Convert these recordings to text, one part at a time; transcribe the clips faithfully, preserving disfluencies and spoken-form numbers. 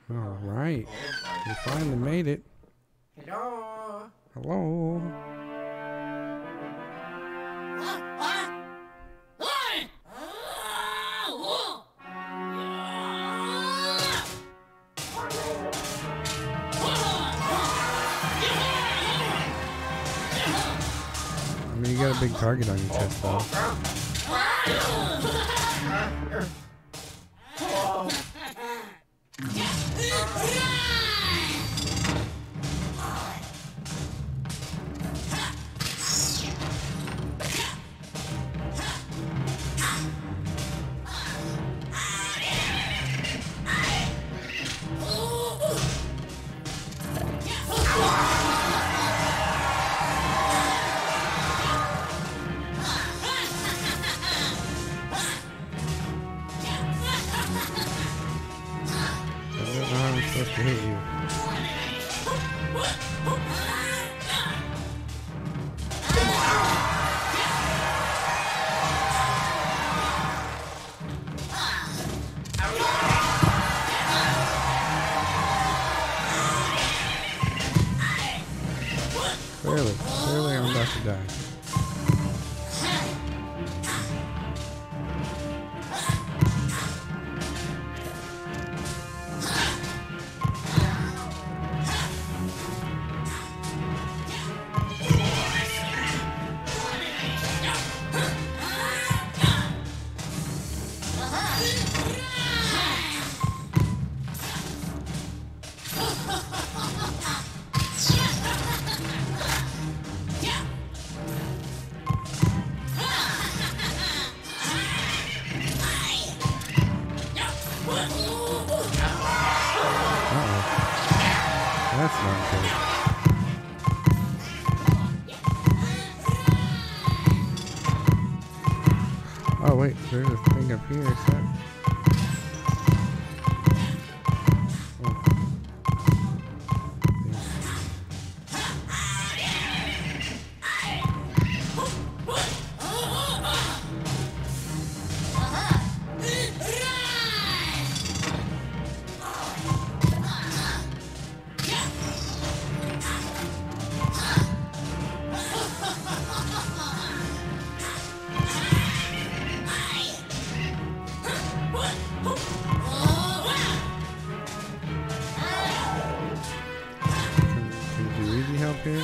All right. We finally made it. Hello. Hello. I mean, you got a big target on your chest, though. Supposed to hit you. Clearly, clearly I'm about to die. That's not good. Oh wait, there's a thing up here, is that? Help here?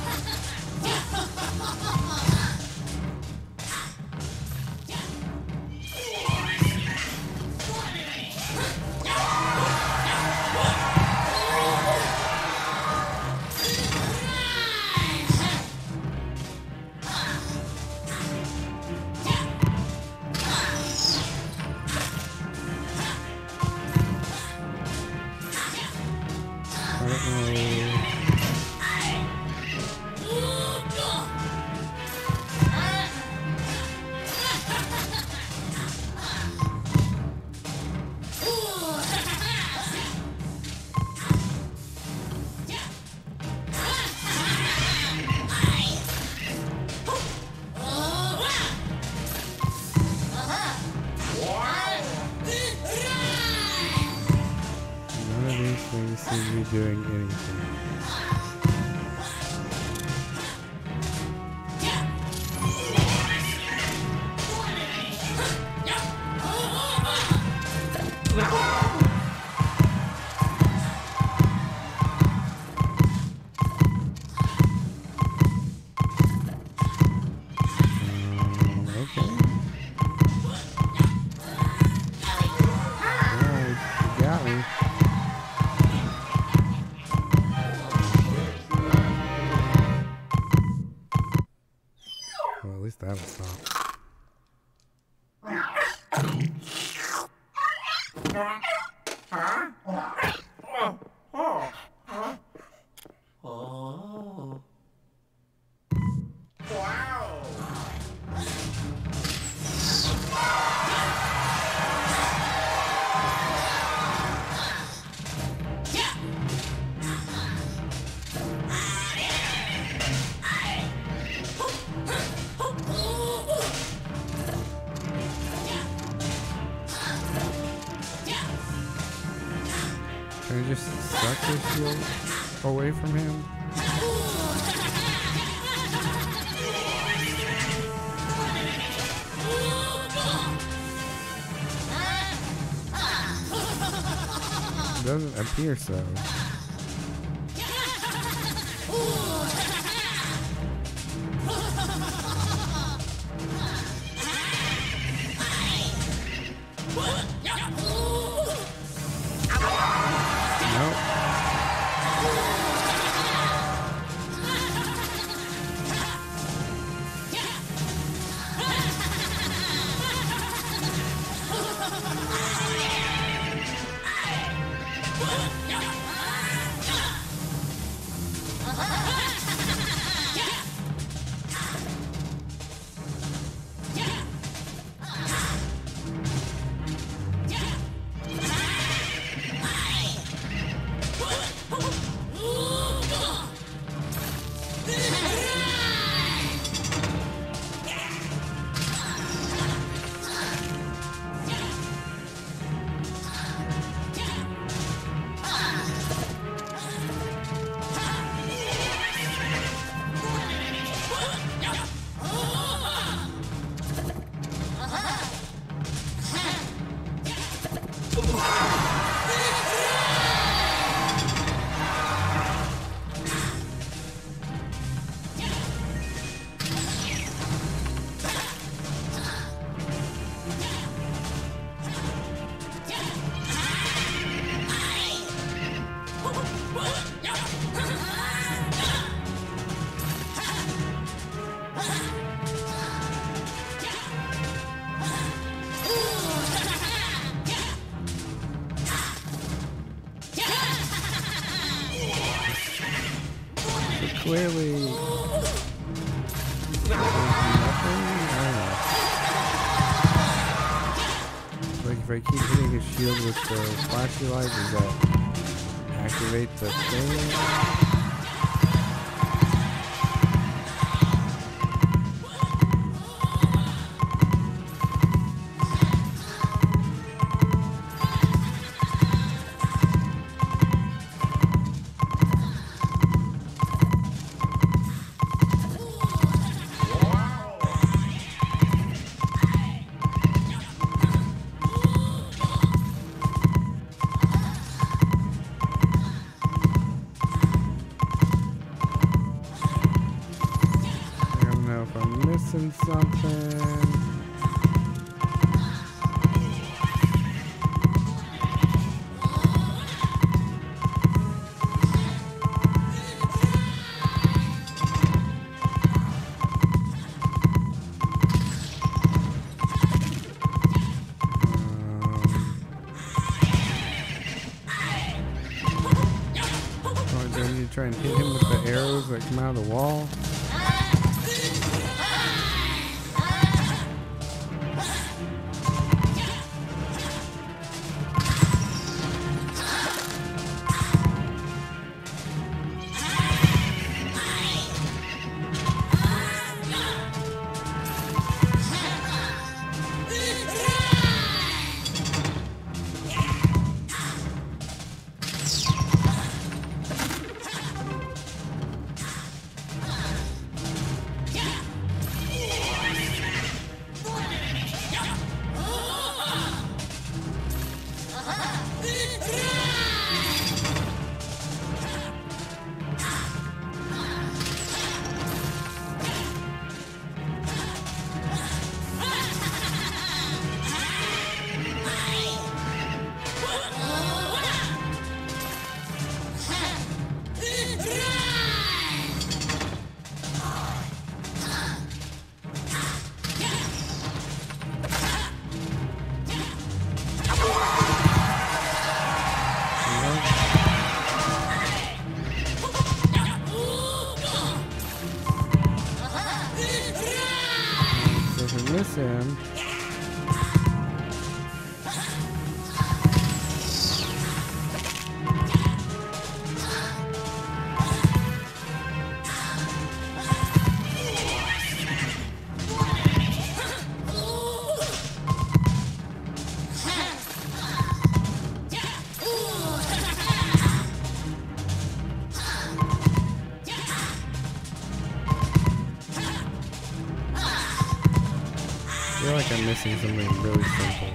I don't know. None of these things seem to be doing anything. Well, at least that'll stop. Oh. Wow. Can I just suck his shield away from him? It doesn't appear so. Clearly, nothing. I don't know. Like if I keep hitting his shield with the flashy light, does that activate the thing? Missing something. Um, do I need to try and hit him with the arrows that come out of the wall? Miss him. like I'm missing something really simple.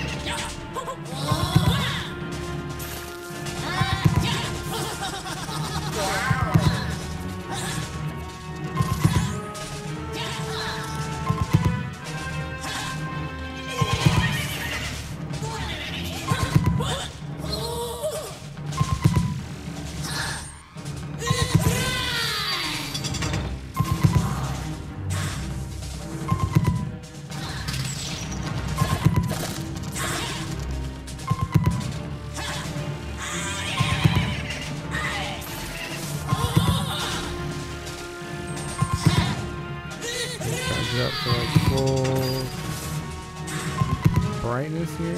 Up to like full brightness here.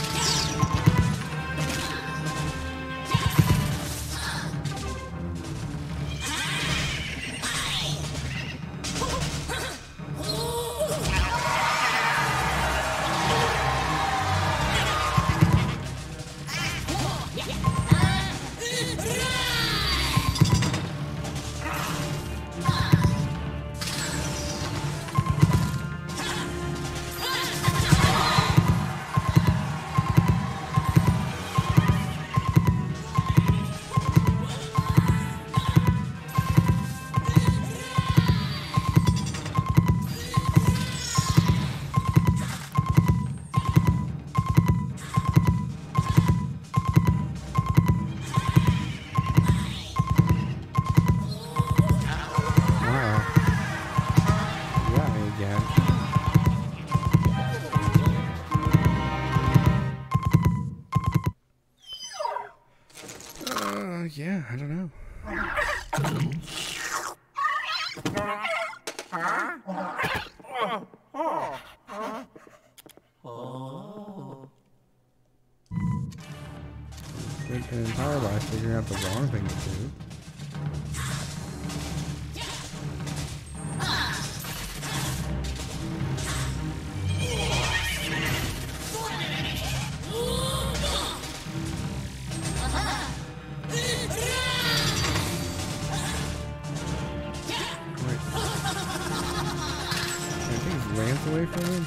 Yeah, I don't know. Spent an entire life figuring out the wrong thing to do. Away from him.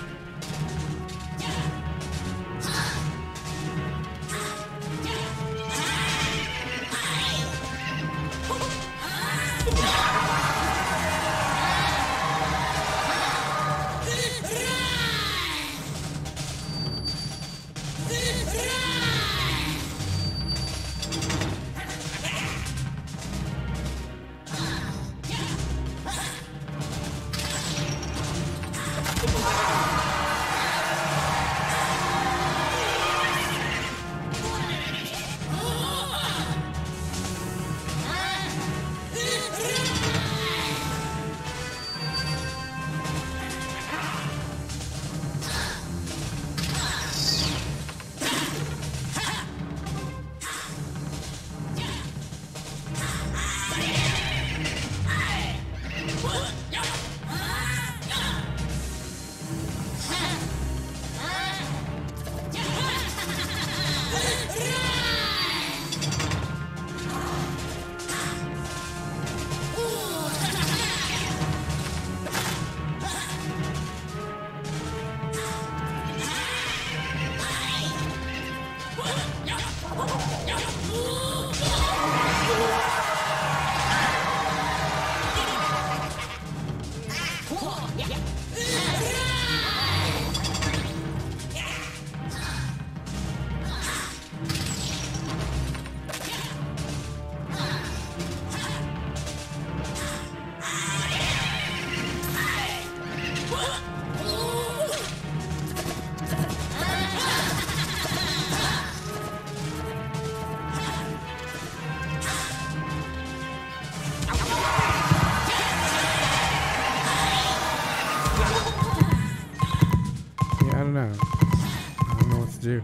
Do.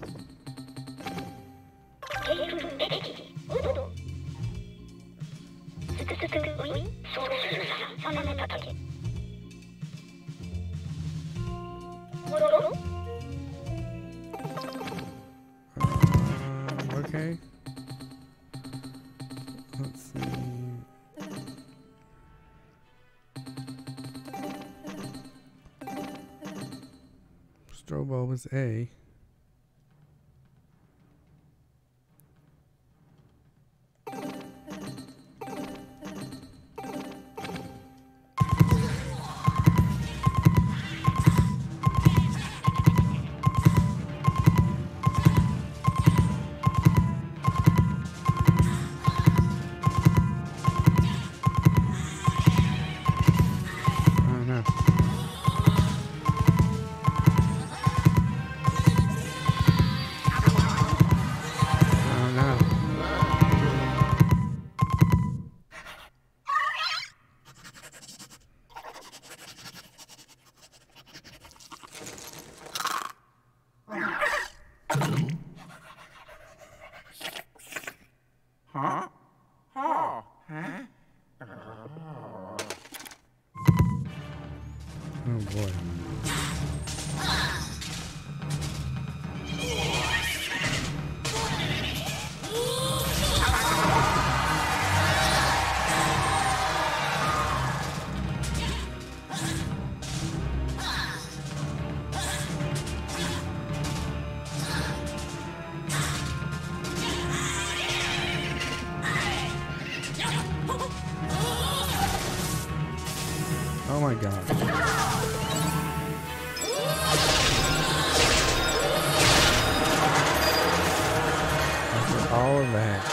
Um, okay. Let's see. Strobo was A. Huh? Oh, huh? Oh boy. Oh my god. After all of that.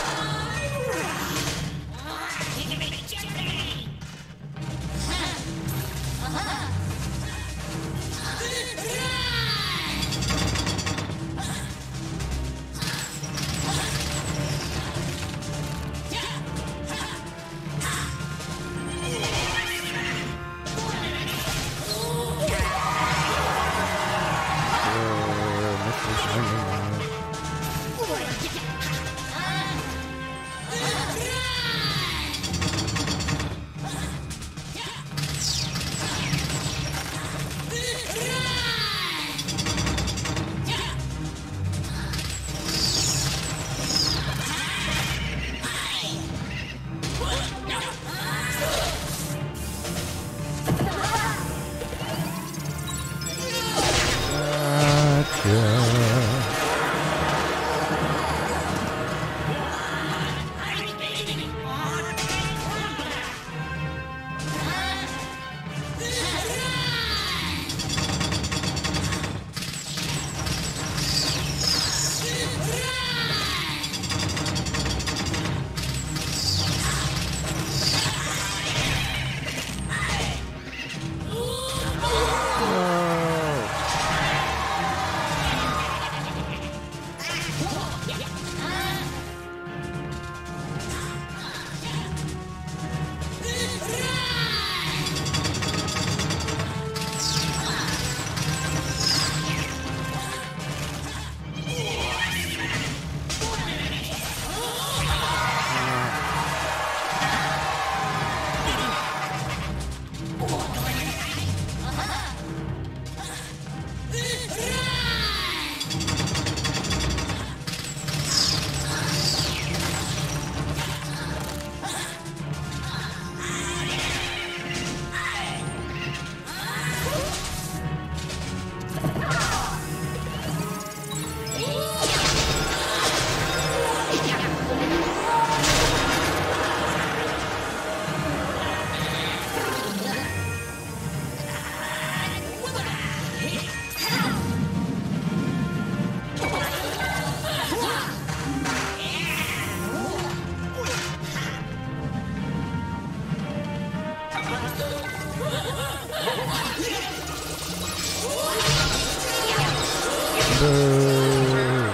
Boo.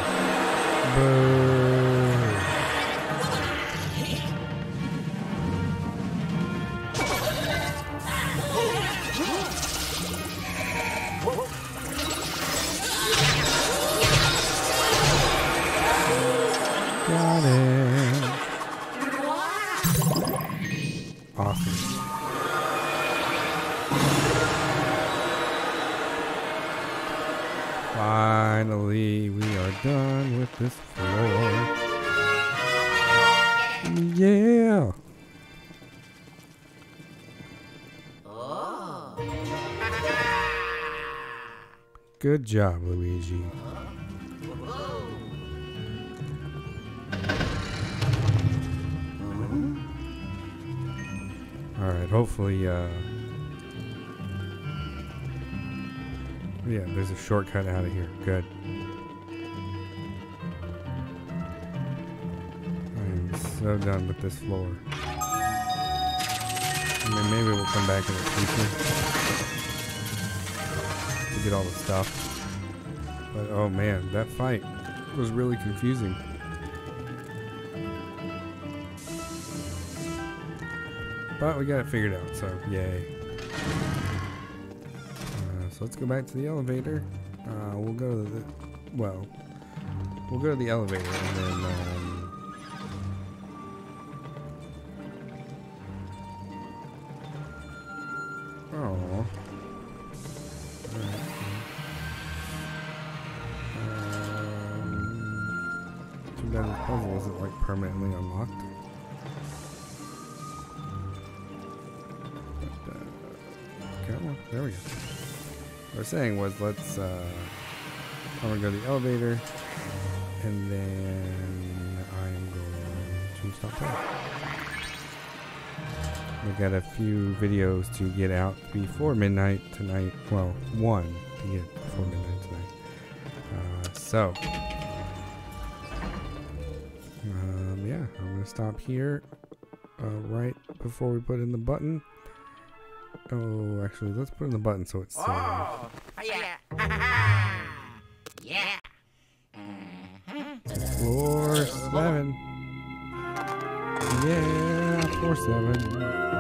Boo. Got it. Awesome. Finally, we are done with this floor. Yeah. Good job, Luigi. Alright, hopefully, uh... yeah, there's a shortcut out of here. Good. I'm so done with this floor. I mean, maybe we'll come back in the future to get all the stuff. But, oh man, that fight was really confusing. But we got it figured out, so yay. Uh, so let's go back to the elevator. Uh, we'll go to the, well, we'll go to the elevator and then, um, oh. Alright. Um, too bad this puzzle isn't like permanently unlocked. There we go. What I was saying was, let's, uh, I'm gonna go to the elevator, and then I'm going to stop time. We got a few videos to get out before midnight tonight. Well, one to get before midnight tonight. Uh, so, um, yeah, I'm gonna stop here, uh, right before we put in the button. Oh, actually, let's put in the button so it's saved. Oh, yeah. Yeah. Floor seven. Yeah, floor seven.